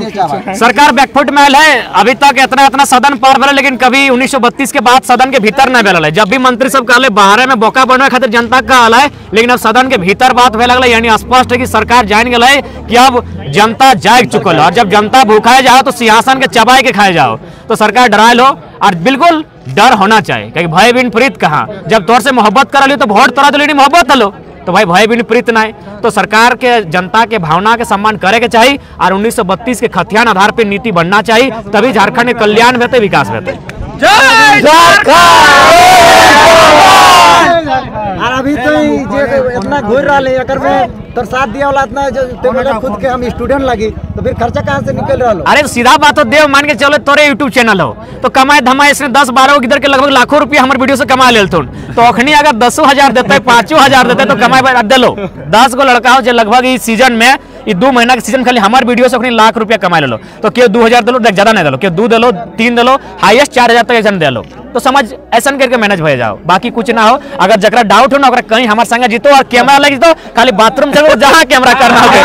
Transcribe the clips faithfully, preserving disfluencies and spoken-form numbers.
सरकार बैकफुट में है। अभी तक इतना इतना सदन पार भेल, लेकिन कभी उन्नीस सौ बत्तीस के बाद सदन के भीतर नहीं भेल है। जब भी मंत्री सब कहले बाहर में बोका बनवे खातिर जनता का हाल है, लेकिन अब सदन के भीतर बात भेल लगल। यानी स्पष्ट है कि सरकार जान गल है कि अब जनता जाग चुकल है, और जब जनता भूखाए जाओ तो सिंहासन के चबाए के खाए जाओ। तो सरकार डराए लो, और बिल्कुल डर होना चाहिए, क्योंकि भय बिन प्रीत कहाँ। जब तोर से मोहब्बत करा ली तो वोट तोरा दिली मोहब्बत हलो, तो भाई भय बिन प्रीत नहीं। तो सरकार के जनता के भावना के सम्मान करे के चाहिए, और उन्नीस सौ बत्तीस के खतियान आधार पर नीति बनना चाहिए, तभी झारखंड में कल्याण होते, विकास होते। जय और अभी तो इतना घूर रहा है अगर में तो साथ दिया वाला इतना तो मेरा खुद के हम स्टूडेंट लगी, तो फिर खर्चा कहाँ से निकल रहा हो? अरे सीधा बात हो, देव मान के चलो तोरे यूट्यूब चैनल हो तो कमाए धमाए इसने दस बारह इधर के लगभग लाखों रुपया हमारे वीडियो से कमा ले तुम। तो अखनी अगर दसों हजार देते पांचों हजार देते तो कमाए दिलो। दस गो लड़का हो जो लगभग इस सीजन में ये दो महीना के सीजन खाली हमारे वीडियो से लाख रुपया कमा लो। तो क्यों दो हजार दिलो, ज्यादा नहीं दिलो, क्यों दो दिलो, तीन दिलो, हाईएस्ट चार हजार तक ऐसा दे लो। तो समझ ऐसा करके मैनेज हो जाओ, बाकी कुछ ना हो। अगर जरा डाउट हो ना कहीं हमारे संगे जीतो और कैमरा लग जीतो, खाली बाथरूम चलो जहाँ कैमरा करना हो।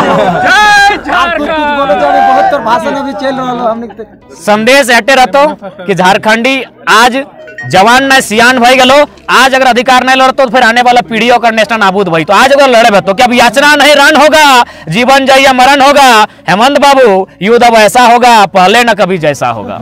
बहुत तो भाषण अभी चल रहा है। संदेश एटे रहतो कि झारखंडी आज जवान न सियान भाई गलो, आज अगर अधिकार नहीं लड़तो तो फिर आने वाला पीढ़ियों का नेशनल नाबूद भाई। तो आज अगर लड़े तो क्या अब याचना नहीं रण होगा, जीवन जय या मरण होगा। हेमंत बाबू युद्ध अब ऐसा होगा, पहले न कभी जैसा होगा।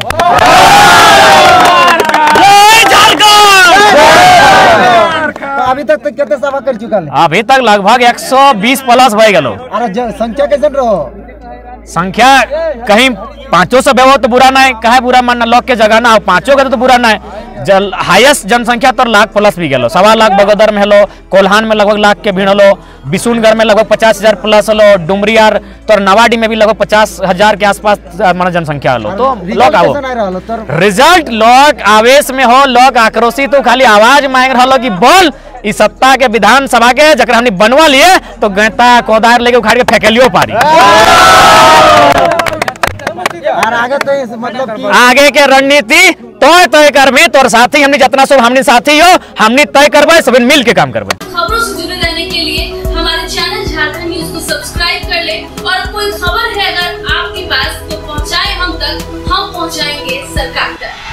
अभी तक तो कितने सभा कर चुका है? अभी तक लगभग एक सौ बीस प्लस भाई गलो। अरे संख्या कैसे रहो? संख्या कहीं पांचों से बेहो तो बुरा नहीं, कहे बुरा मानना, लोग के जगह ना हो पांचों के तो बुरा नहीं। जल हाईएस्ट जनसंख्या तो लाख प्लस भी गलो, सवा लाख बगोदर में हेलो, कोल्हान में लगभग लाख के भीड़ हलो, बिशुनगढ़ में लगभग पचास हजार प्लस हलो, डुमरियार तो नवाडी में भी लगभग पचास हजार के आसपास माना जनसंख्या हलो। तो लोग आओ, रिजल्ट लोग आवेश में हो, लोग आक्रोशित तो खाली आवाज मांग रहा कि बोल इस सत्ता के विधानसभा के जरा हमने बनवा लिए तो गैता कोदार लेके उखाड़ के फेंकलियो पारी। और आगे तो इस मतलब कि आगे के रणनीति तो तय करबे, तोर साथी हमने जितना सब हमने साथी हो हमने तय करबे, सब मिल के काम करबे। खबरों से जुड़े रहने के लिए हमारे चैनल झारखंड न्यूज को सब्सक्राइब कर ले, और कोई खबर है अगर आपके पास तो पहुंचाए हम तक, हम पहुंचाएंगे सरकार तक।